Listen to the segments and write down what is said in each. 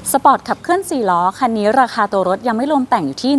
สปอร์ตขับเคลื่อน4ล้อคันนี้ราคาตัวรถยังไม่รวมแต่งอยู่ที่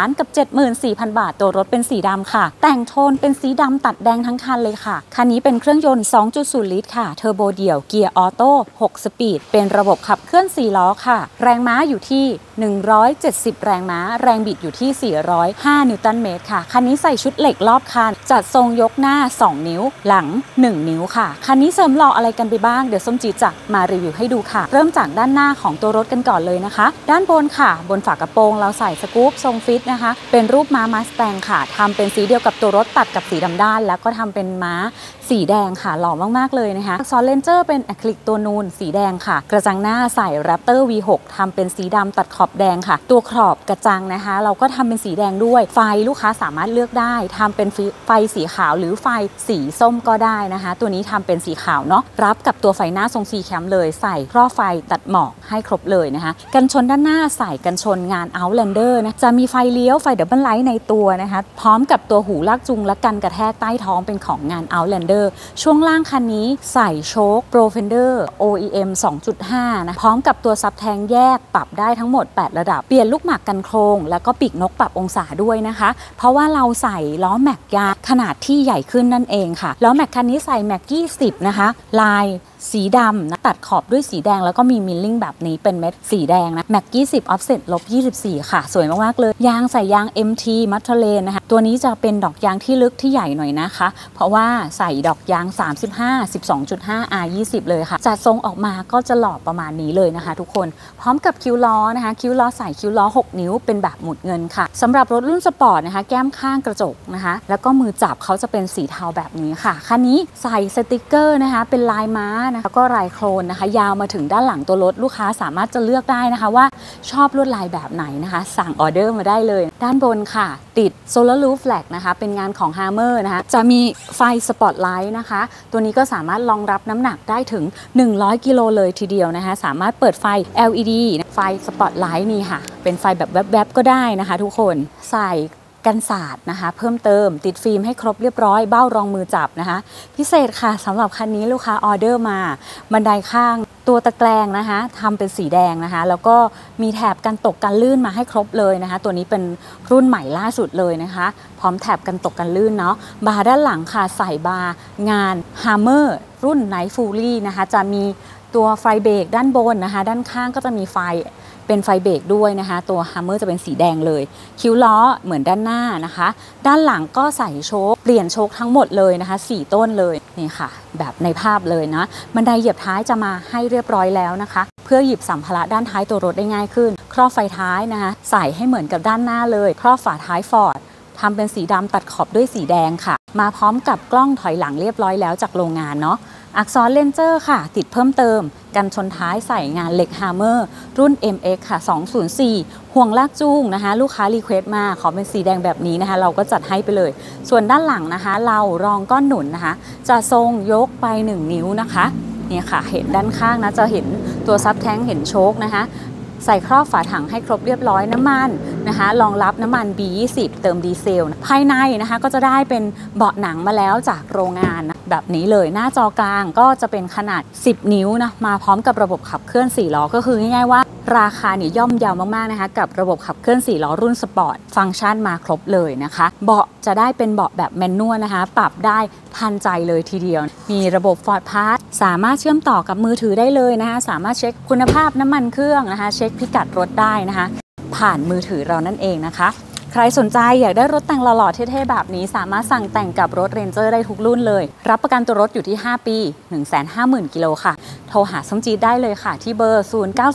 1,74,000 บาทตัวรถเป็นสีดำค่ะแต่งโทนเป็นสีดำตัดแดงทั้งคันเลยค่ะคันนี้เป็นเครื่องยนต์ 2.0 ลิตรค่ะเทอร์โบเดี่ยวเกียร์ออโต้6สปีดเป็นระบบขับเคลื่อน4ล้อค่ะแรงม้าอยู่ที่170แรงม้าแรงบิดอยู่ที่405นิวตันเมตรค่ะคันนี้ใส่ชุดเหล็กรอบคันจัดทรงยกหน้า2นิ้วหลัง1นิ้วค่ะคันนี้เสริมหล่ออะไรกันไปบ้างเดี๋ยวส้มจีจะมารีวิวให้ดูค่ะเริ่มจากด้านหน้าของตัวรถกันก่อนเลยนะคะด้านบนค่ะบนฝากระโปรงเราใส่สกู๊ปทรงฟิตนะคะเป็นรูปม้ามัสแตงค่ะทำเป็นสีเดียวกับตัวรถตัดกับสีดำด้านแล้วก็ทำเป็นม้าสีแดงค่ะหล่อมากๆเลยนะคะอักษรเลนเจอร์เป็นอะคริลิกตัวนูนสีแดงค่ะกระจังหน้าใส่แรปเตอร์ V6 ทำเป็นสีดำตัดขอบแดงค่ะตัวขอบกระจังนะคะเราก็ทำเป็นสีแดงด้วยไฟลูกค้าสามารถเลือกได้ทำเป็นไฟสีขาวหรือไฟสีส้มก็ได้นะคะตัวนี้ทำเป็นสีขาวเนาะรับกับตัวไฟหน้าทรงซีแคมเลยใส่ครอบไฟตัดหมอกให้ครบเลยนะคะกันชนด้านหน้าใส่กันชนงาน Outlander นะจะมีไฟเลี้ยวไฟดับเบิลไลท์ในตัวนะคะพร้อมกับตัวหูลากจูงและกันกระแทกใต้ท้องเป็นของงาน Outlander ช่วงล่างคันนี้ใส่โชค Profender OEM 2.5 นะพร้อมกับตัวซับแทงแยกปรับได้ทั้งหมด8ระดับเปลี่ยนลูกหมากกันโครงแล้วก็ปีกนกปรับองศาด้วยนะคะเพราะว่าเราใส่ล้อแม็กยางขนาดที่ใหญ่ขึ้นนั่นเองค่ะล้อแม็กคันนี้ใส่แม็ก20นะคะลายสีดำนะตัดขอบด้วยสีแดงแล้วก็มีมิลลิ่งแบบนี้เป็นเม็ดสีแดงนะแม็ก20 offset -24ค่ะสวยมากๆเลยยางใส่ยาง MT มัทเทเลนนะคะตัวนี้จะเป็นดอกยางที่ลึกที่ใหญ่หน่อยนะคะเพราะว่าใส่ดอกยาง35 12.5 R20 เลยค่ะจัดทรงออกมาก็จะหล่อประมาณนี้เลยนะคะทุกคนพร้อมกับคิ้วล้อนะคะคิ้วล้อใส่คิ้วล้อ6นิ้วเป็นแบบหมุดเงินค่ะสำหรับรถรุ่นสปอร์ตนะคะแก้มข้างกระจกนะคะแล้วก็มือจับเขาจะเป็นสีเทาแบบนี้ค่ะคันนี้ใส่สติกเกอร์นะคะเป็นลายม้าแล้วก็ลายโครนนะคะยาวมาถึงด้านหลังตัวรถลูกค้าสามารถจะเลือกได้นะคะว่าชอบลวดลายแบบไหนนะคะสั่งออเดอร์มาได้เลยด้านบนค่ะติด Solar Roof Flag นะคะเป็นงานของ Hammer นะคะจะมีไฟสปอตไลท์นะคะตัวนี้ก็สามารถรองรับน้ำหนักได้ถึง100กิโลเลยทีเดียวนะคะสามารถเปิดไฟ LED ไฟสปอตไลท์นี่ค่ะเป็นไฟแบบแวบๆก็ได้นะคะทุกคนใส่กันศาสตร์นะคะเพิ่มเติมติดฟิล์มให้ครบเรียบร้อยเบ้ารองมือจับนะคะพิเศษค่ะสำหรับคันนี้ลูกค้าออเดอร์มาบันไดข้างตัวตะแกรงนะคะทำเป็นสีแดงนะคะแล้วก็มีแถบกันตกกันลื่นมาให้ครบเลยนะคะตัวนี้เป็นรุ่นใหม่ล่าสุดเลยนะคะพร้อมแถบกันตกกันลื่นเนาะบาร์ด้านหลังค่ะใส่บาร์งาน Hammer รุ่น Night Fury นะคะจะมีตัวไฟเบรกด้านบนนะคะด้านข้างก็จะมีไฟเป็นไฟเบรกด้วยนะคะตัว Hammer จะเป็นสีแดงเลยคิ้วล้อเหมือนด้านหน้านะคะด้านหลังก็ใส่โชคเปลี่ยนโชคทั้งหมดเลยนะคะ4ต้นเลยนี่ค่ะแบบในภาพเลยนะบันไดเหยียบท้ายจะมาให้เรียบร้อยแล้วนะคะเพื่อหยิบสัมภาระด้านท้ายตัวรถได้ง่ายขึ้นครอบไฟท้ายนะคะใส่ให้เหมือนกับด้านหน้าเลยครอบฝาท้ายฟอร์ดทำเป็นสีดำตัดขอบด้วยสีแดงค่ะมาพร้อมกับกล้องถอยหลังเรียบร้อยแล้วจากโรงงานเนาะอักษรเลนเจอร์ค่ะติดเพิ่มเติมกันชนท้ายใส่งานเหล็ก Hammer รุ่น MX ค่ะ204ห่วงลากจูงนะคะลูกค้ารีเควสมาขอเป็นสีแดงแบบนี้นะคะเราก็จัดให้ไปเลยส่วนด้านหลังนะคะเรารองก้อนหนุนนะคะจะทรงยกไป1นิ้วนะคะเนี่ยค่ะเห็นด้านข้างนะจะเห็นตัวซับแท้งเห็นโชคนะคะใส่ครอบฝาถังให้ครบเรียบร้อยน้ำมันนะคะรองรับน้ำมัน B20 เติมดีเซลภายในนะคะก็จะได้เป็นเบาะหนังมาแล้วจากโรงงานนะแบบนี้เลยหน้าจอกลางก็จะเป็นขนาด10นิ้วนะมาพร้อมกับระบบขับเคลื่อน4ล้อก็คือง่ายๆว่าราคาเนี่ยย่อมเยาวมากๆนะคะกับระบบขับเคลื่อน4ล้อรุ่นสปอร์ตฟังก์ชันมาครบเลยนะคะเบาะจะได้เป็นเบาะแบบแมนนวลนะคะปรับได้ทันใจเลยทีเดียวมีระบบ Ford Pass สามารถเชื่อมต่อกับมือถือได้เลยนะคะสามารถเช็คคุณภาพน้ำมันเครื่องนะคะเช็คพิกัดรถได้นะคะผ่านมือถือเรานั่นเองนะคะใครสนใจอยากได้รถแต่งหล่อๆเท่ๆแบบนี้สามารถสั่งแต่งกับรถ Ranger ได้ทุกรุ่นเลยรับประกันตัวรถอยู่ที่5ปี150,000 กิโลค่ะโทรหาส้มจี๊ดได้เลยค่ะที่เบอร์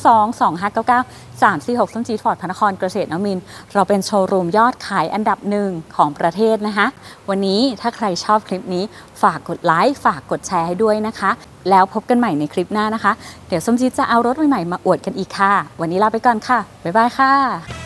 0922599346ส้มจี๊ดฟอร์ดพระนครเกษตรนวมินทร์เราเป็นโชว์รูมยอดขายอันดับ1ของประเทศนะคะวันนี้ถ้าใครชอบคลิปนี้ฝากกดไลค์ฝากกดแชร์ให้ด้วยนะคะแล้วพบกันใหม่ในคลิปหน้านะคะเดี๋ยวส้มจี๊ดจะเอารถใหม่ๆมาอวดกันอีกค่ะวันนี้ลาไปก่อนค่ะบ๊ายบายค่ะ